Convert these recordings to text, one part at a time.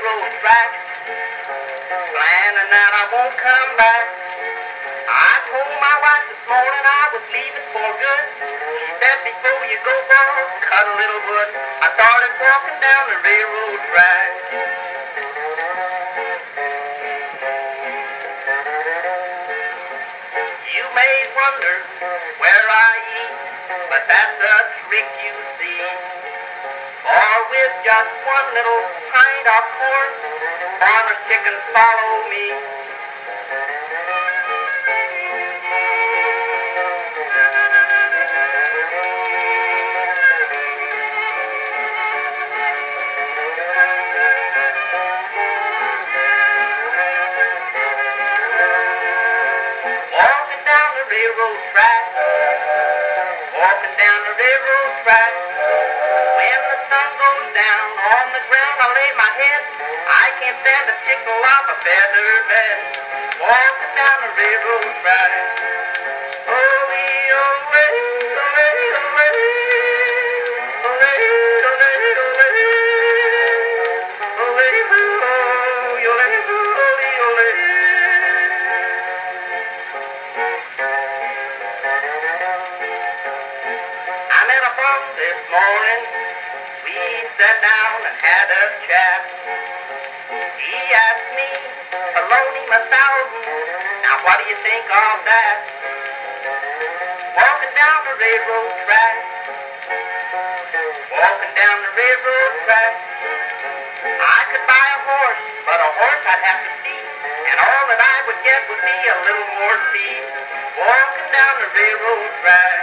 railroad track, planning that I won't come back. I told my wife this morning I was leaving for good. She said, before you go, boy, cut a little wood. I started walking down the railroad track. You may wonder where I eat, but that's a trick you see. Or with just one little pint of corn, farmer's chickens follow me. Walking down the railroad track, walking down the railroad track. When the sun goes down on the ground, I lay my head. I can't stand the tickle of a feather bed. Walking down the railroad track. Oh, wee, oh, way, oh, way, oh, way. Oh, way, oh, way, oh, way. Oh, way, oh, yo, way, oh, wee, oh, way. I met a bum this morning. We sat down and had a chat. He asked me to loan him $1,000. Now what do you think of that? Walking down the railroad track, walking down the railroad track. I could buy a horse, but a horse I'd have to feed, and all that I would get would be a little more feed. Walking down the railroad track.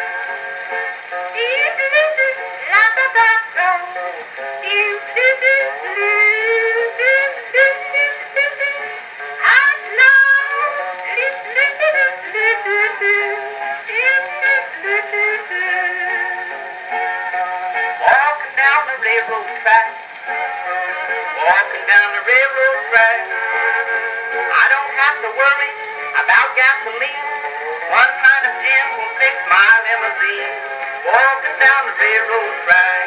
Walking down the railroad track, walking down the railroad track. I don't have to worry about gasoline. One pint of gin will fix my limousine. Walking down the railroad track.